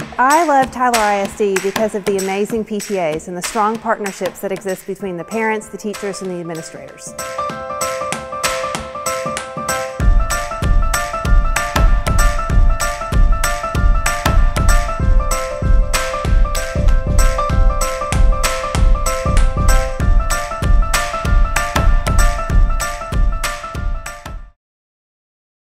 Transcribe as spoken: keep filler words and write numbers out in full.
I love Tyler I S D because of the amazing P T As and the strong partnerships that exist between the parents, the teachers, and the administrators.